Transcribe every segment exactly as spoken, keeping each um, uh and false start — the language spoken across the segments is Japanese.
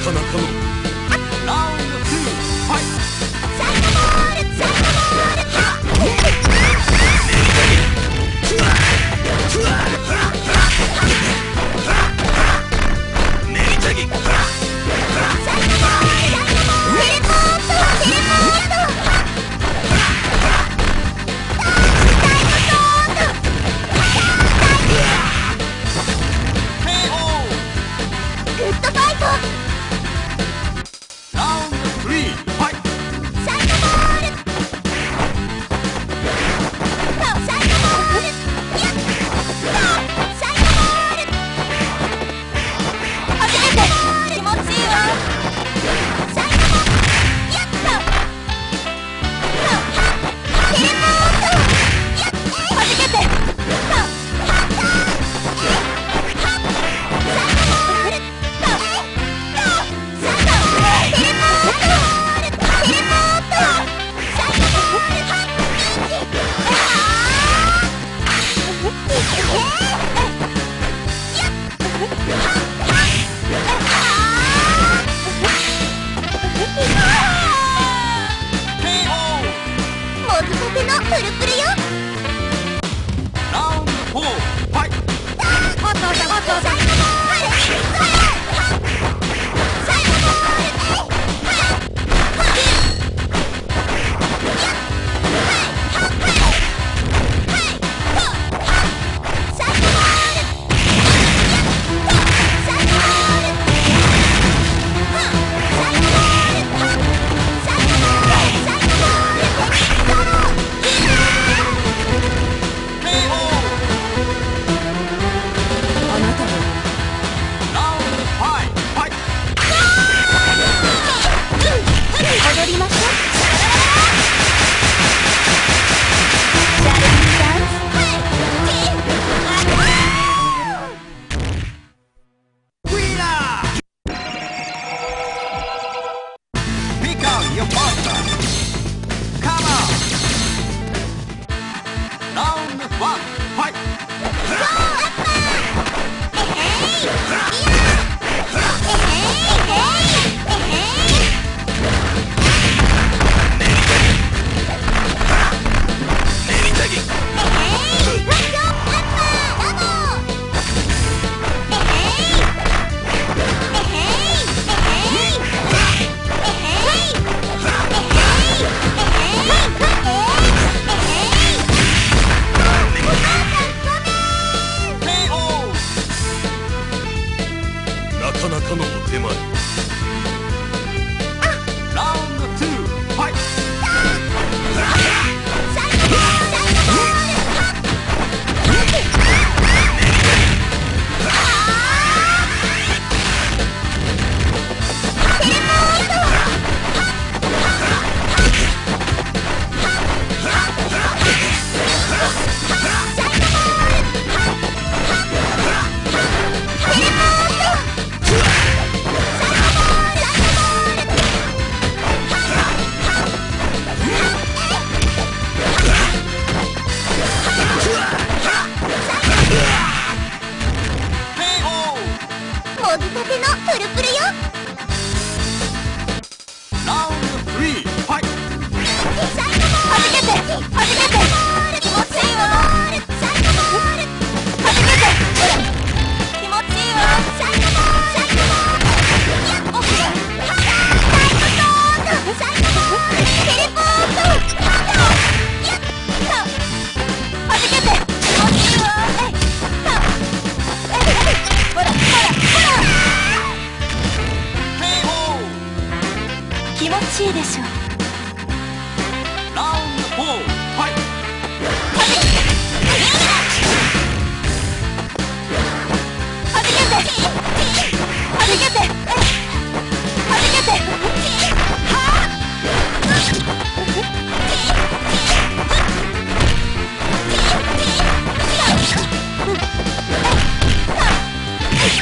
かなかのラウンドツーファイト。サイドボールサイドボールネギタギ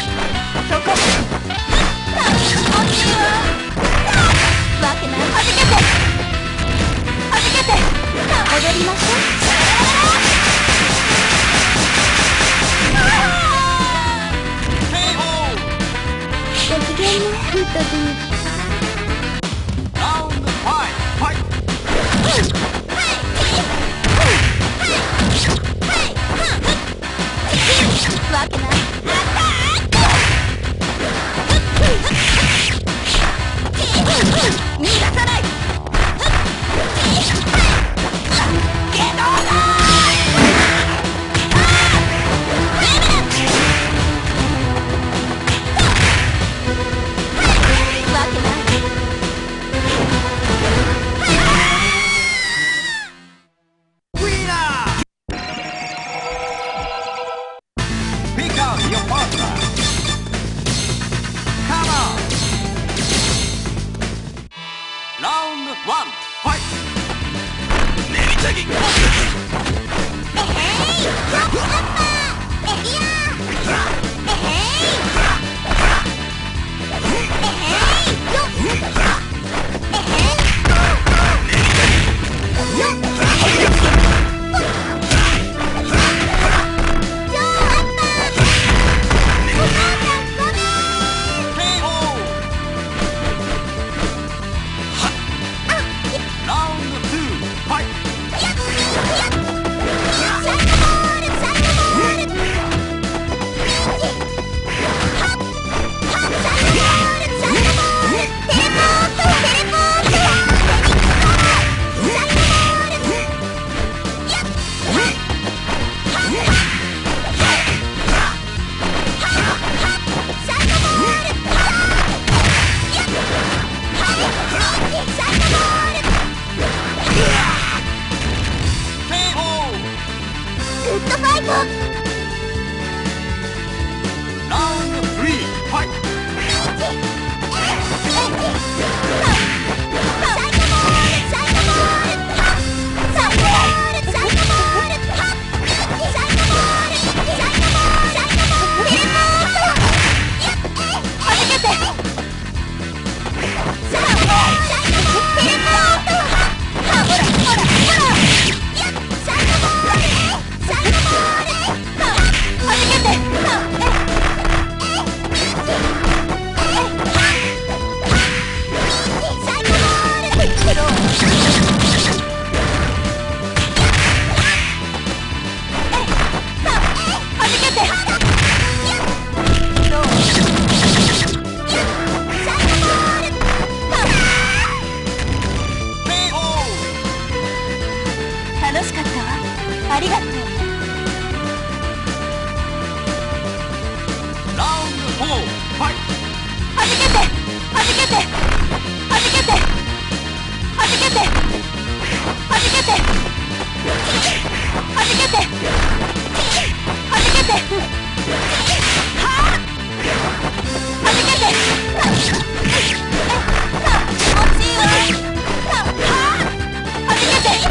わけない。はじけてごきげんねフットドゥ。ラウンドファイファイト。わけない。逃がさない。ゲドだ。わけない。ウィナー。Pick out your partner. Come on. Round one, fight. 練りたぎ。えへい。やった。えいや。えへい。えへい。よっ。えへい。よっ。楽しかったわ。ありがとう。ラウンドフォー、ファイト。はじけて、はじけて、はじけて、はじけて、はじけて、はじけて、はじけて、はあ、はじけて、気持ちいいわ。はあ、はじけて。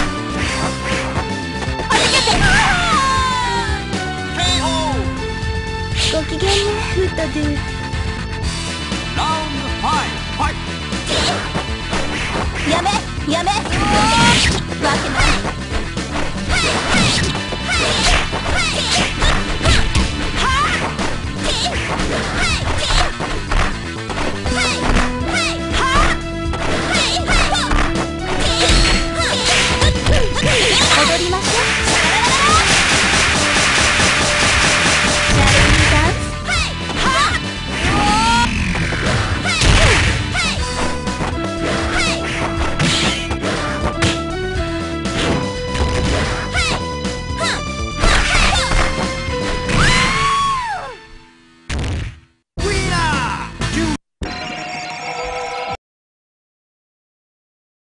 ごきげんねフットドゥ。ラウンドファイブ、ファイト。やめやめ。